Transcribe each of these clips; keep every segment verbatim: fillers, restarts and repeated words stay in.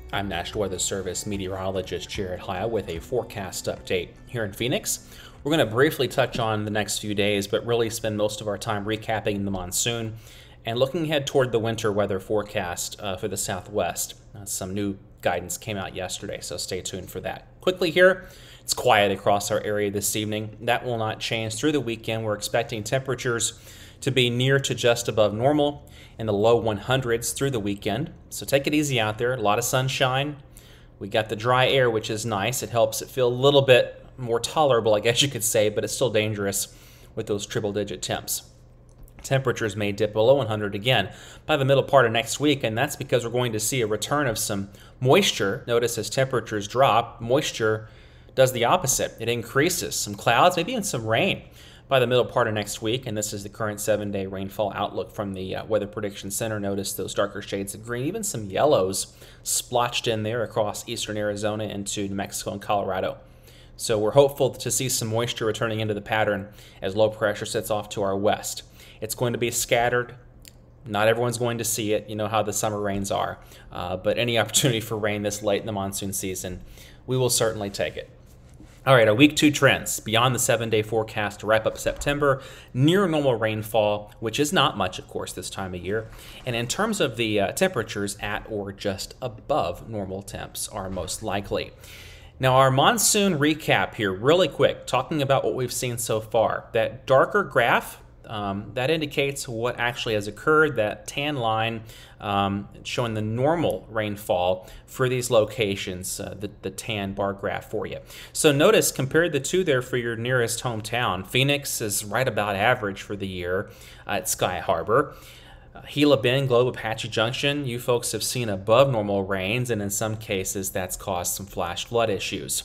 I'm National Weather Service meteorologist Jared Haya with a forecast update here in Phoenix. We're going to briefly touch on the next few days, but really spend most of our time recapping the monsoon and looking ahead toward the winter weather forecast uh, for the Southwest. Uh, some new guidance came out yesterday, so stay tuned for that. Quickly here, it's quiet across our area this evening. That will not change through the weekend. We're expecting temperatures to be near to just above normal in the low one hundreds through the weekend. So take it easy out there. A lot of sunshine. We got the dry air, which is nice. It helps it feel a little bit more tolerable, I guess you could say, but it's still dangerous with those triple digit temps. Temperatures may dip below one hundred again by the middle part of next week, and that's because we're going to see a return of some moisture. Notice as temperatures drop, moisture does the opposite. It increases. Some clouds, maybe even some rain by the middle part of next week, and this is the current seven-day rainfall outlook from the uh, Weather Prediction Center. Notice those darker shades of green, even some yellows splotched in there across eastern Arizona into New Mexico and Colorado. So we're hopeful to see some moisture returning into the pattern as low pressure sets off to our west. It's going to be scattered. Not everyone's going to see it. You know how the summer rains are. Uh, but any opportunity for rain this late in the monsoon season, we will certainly take it. All right, our week two trends beyond the seven-day forecast to wrap up September, near normal rainfall, which is not much, of course, this time of year. And in terms of the uh, temperatures, at or just above normal temps are most likely. Now, our monsoon recap here, really quick, talking about what we've seen so far. That darker graph, um, that indicates what actually has occurred. That tan line um, showing the normal rainfall for these locations, uh, the, the tan bar graph for you. So notice, compare the two there for your nearest hometown. Phoenix is right about average for the year uh, at Sky Harbor. Uh, Gila Bend, Globe, Apache Junction, you folks have seen above normal rains, and in some cases that's caused some flash flood issues.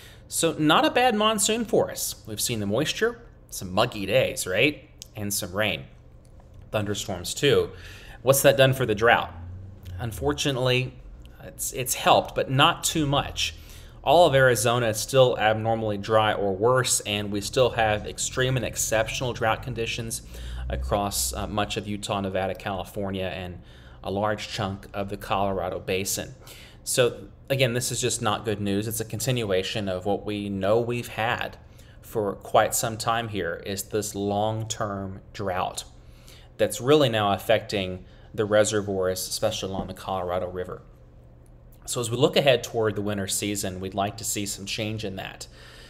So not a bad monsoon for us. We've seen the moisture, some muggy days, right? And some rain. Thunderstorms too. What's that done for the drought? Unfortunately, it's, it's helped, but not too much. All of Arizona is still abnormally dry or worse, and we still have extreme and exceptional drought conditions across uh, much of Utah, Nevada, California, and a large chunk of the Colorado Basin. So again, this is just not good news. It's a continuation of what we know we've had for quite some time here, is this long-term drought that's really now affecting the reservoirs, especially along the Colorado River. So as we look ahead toward the winter season, we'd like to see some change in that.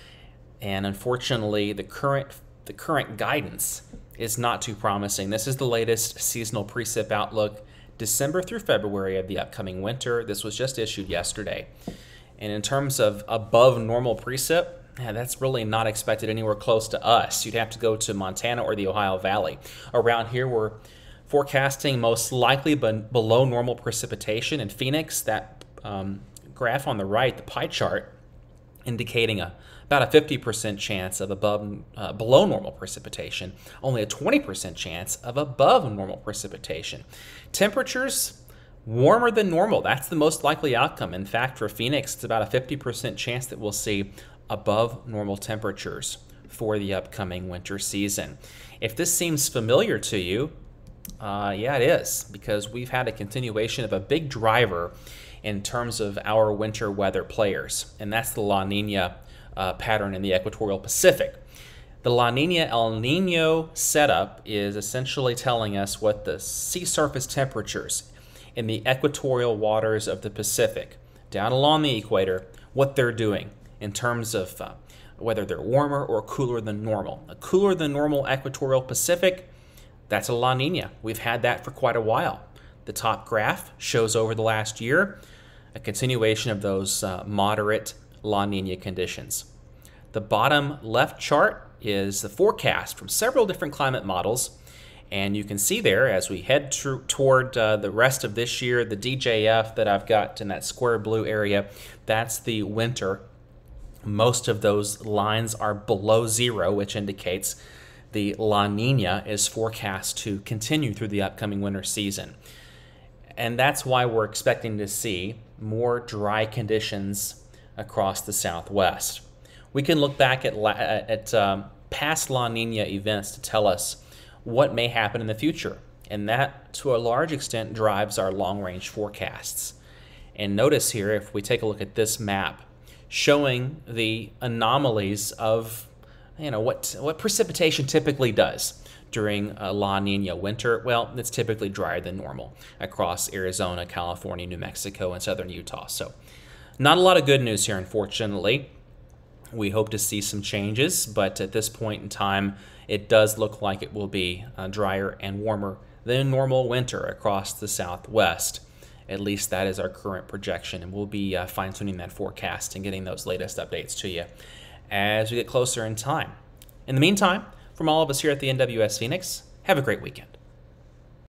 And unfortunately, the current the current guidance is not too promising. This is the latest seasonal precip outlook, December through February of the upcoming winter. This was just issued yesterday. And in terms of above normal precip, yeah, that's really not expected anywhere close to us. You'd have to go to Montana or the Ohio Valley. Around here, we're forecasting most likely below normal precipitation. In Phoenix, that um, graph on the right, the pie chart, indicating a about a fifty percent chance of above, uh, below normal precipitation, only a twenty percent chance of above normal precipitation. Temperatures warmer than normal. That's the most likely outcome. In fact, for Phoenix, it's about a fifty percent chance that we'll see above normal temperatures for the upcoming winter season. If this seems familiar to you, uh, yeah, it is, because we've had a continuation of a big driver in terms of our winter weather players, and that's the La Nina uh, pattern in the equatorial Pacific. The La Nina El Nino setup is essentially telling us what the sea surface temperatures in the equatorial waters of the Pacific, down along the equator, what they're doing in terms of uh, whether they're warmer or cooler than normal. A cooler than normal equatorial Pacific, that's a La Nina. We've had that for quite a while. The top graph shows over the last year a continuation of those uh, moderate La Nina conditions. The bottom left chart is the forecast from several different climate models, and you can see there as we head toward uh, the rest of this year, the D J F that I've got in that square blue area, that's the winter. Most of those lines are below zero, which indicates the La Nina is forecast to continue through the upcoming winter season. And that's why we're expecting to see more dry conditions across the Southwest. We can look back at, at um, past La Nina events to tell us what may happen in the future, and that, to a large extent, drives our long-range forecasts. And notice here, if we take a look at this map, showing the anomalies of, you know, what, what precipitation typically does during a La Nina winter. Well, it's typically drier than normal across Arizona, California, New Mexico, and southern Utah. So not a lot of good news here, unfortunately. We hope to see some changes, but at this point in time, it does look like it will be uh, drier and warmer than a normal winter across the Southwest. At least that is our current projection, and we'll be uh, fine-tuning that forecast and getting those latest updates to you as we get closer in time. In the meantime, from all of us here at the N W S Phoenix, have a great weekend.